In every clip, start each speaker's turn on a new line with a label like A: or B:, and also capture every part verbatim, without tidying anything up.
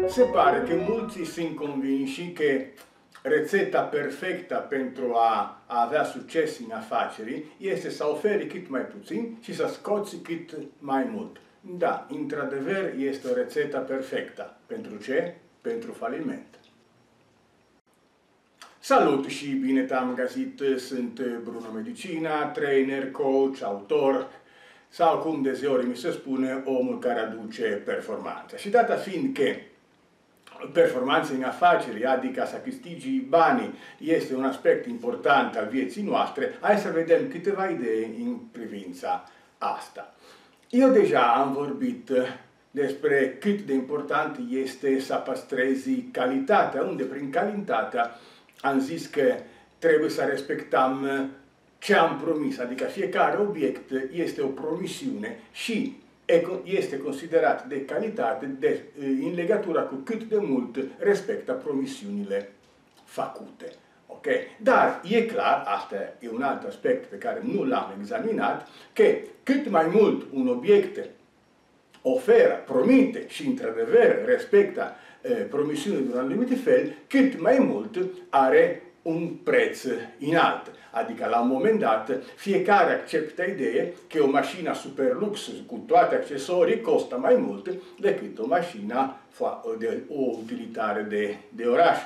A: Se pare că mulți sunt convinși că rețeta perfectă pentru a avea succes în afaceri este să oferi cât mai puțin și să scoți cât mai mult. Da, într-adevăr, este o rețetă perfectă. Pentru ce? Pentru faliment. Salut și bine te-am găsit, sunt Bruno Medicina, trainer, coach, autor sau cum deseori mi se spune, omul care aduce performanța. Și data fiind că performanța în afaceri, adică să câștigi banii, este un aspect important al vieții noastre, hai să vedem câteva idei în privința asta. Eu deja am vorbit despre cât de important este să păstrezi calitatea, unde prin calitatea am zis că trebuie să respectăm ce am promis, adică fiecare obiect este o promisiune și este considerat de calitate de, în legătură cu cât de mult respectă promisiunile făcute. Okay? Dar e clar, asta e un alt aspect pe care nu l-am examinat, că cât mai mult un obiect oferă, promite și într-adevăr respectă eh, promisiunile de un anumit fel, cât mai mult are un preț înalt. Adică, la un moment dat, fiecare acceptă ideea că o mașină super lux cu toate accesorii costă mai mult decât o mașină de o utilitare de, de oraș.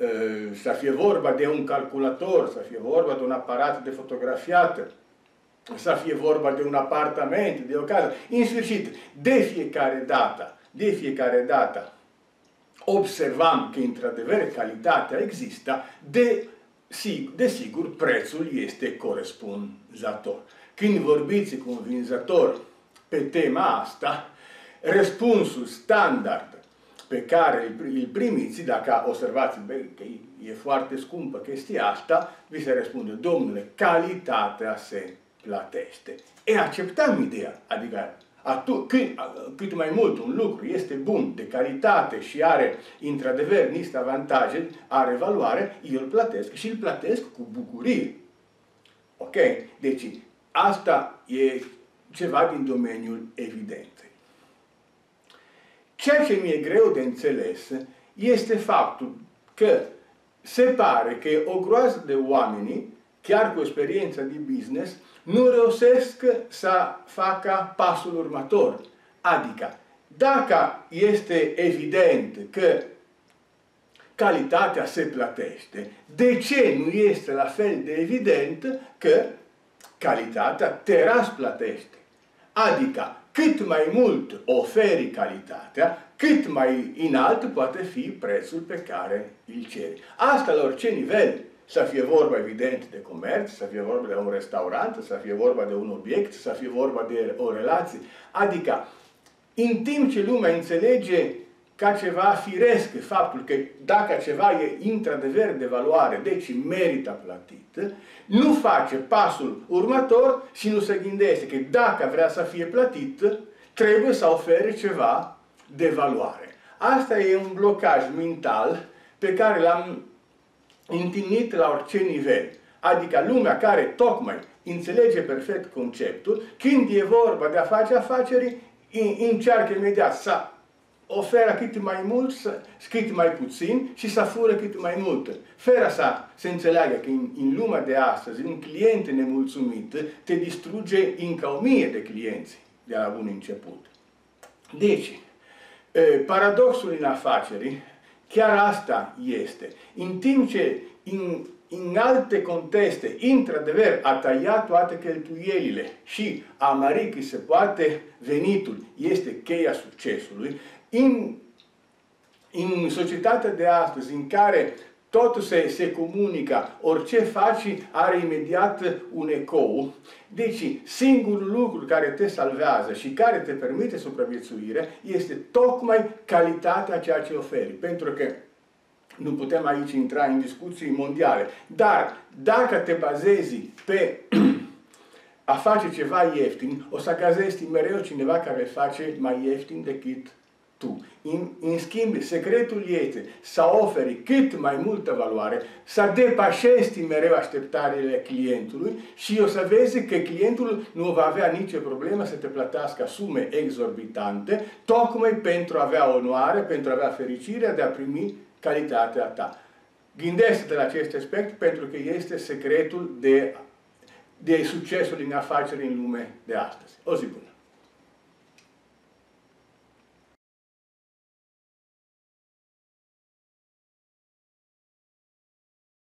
A: Să fie vorba de un calculator, să fie vorba de un aparat de fotografiat, să fie vorba de un apartament, de o casă. În sfârșit, de fiecare dată, de fiecare dată, observam că, într-adevăr, calitatea există, de Desigur, prețul este corespunzător. Când vorbiți cu un vânzător pe tema asta, răspunsul standard pe care îl primiți, dacă observați că e foarte scumpă chestia asta, vi se răspunde, domnule, calitatea se plătește. E, acceptăm ideea, adică Atu, cât, cât mai mult un lucru este bun, de calitate și are, într-adevăr, niște avantaje, are valoare, eu îl plătesc și îl plătesc cu bucurie. Ok? Deci, asta e ceva din domeniul evidenței. Ceea ce mi-e greu de înțeles este faptul că se pare că o groază de oameni, chiar cu experiența de business, nu reușesc să facă pasul următor. Adică, dacă este evident că calitatea se plătește, de ce nu este la fel de evident că calitatea te răsplătește? Adică, cât mai mult oferi calitatea, cât mai înalt poate fi prețul pe care îl ceri. Asta la orice nivel. Să fie vorba, evident, de comerț, să fie vorba de un restaurant, să fie vorba de un obiect, să fie vorba de o relație. Adică, în timp ce lumea înțelege ca ceva firesc faptul că dacă ceva e într-adevăr de valoare, deci merită plătit, nu face pasul următor și nu se gândește că dacă vrea să fie plătit, trebuie să ofere ceva de valoare. Asta e un blocaj mental pe care l-am întâlnit la orice nivel. Adică lumea care tocmai înțelege perfect conceptul, când e vorba de a face afaceri, încearcă imediat să oferă cât mai mult, cât mai puțin și să fură cât mai mult. Fără să se înțeleagă că în, în lumea de astăzi, un client nemulțumit te distruge încă o mie de clienți de la bun început. Deci, paradoxul în afaceri, chiar asta este. În timp ce în, în alte contexte, într-adevăr, a tăiat toate cheltuielile și a mări cât se poate venitul este cheia succesului, în, în societatea de astăzi, în care totul se, se comunică, orice faci are imediat un ecou. Deci, singurul lucru care te salvează și care te permite supraviețuire este tocmai calitatea a ceea ce oferi. Pentru că nu putem aici intra în discuții mondiale. Dar, dacă te bazezi pe a face ceva ieftin, o să găsești mereu cineva care face mai ieftin decât tu. În, în schimb, secretul este să oferi cât mai multă valoare, să depășești mereu așteptările clientului și o să vezi că clientul nu va avea nicio problemă să te plătească sume exorbitante, tocmai pentru a avea onoare, pentru a avea fericirea de a primi calitatea ta. Gândește-te la acest aspect pentru că este secretul de, de succesul în afaceri în lume de astăzi. O zi bună!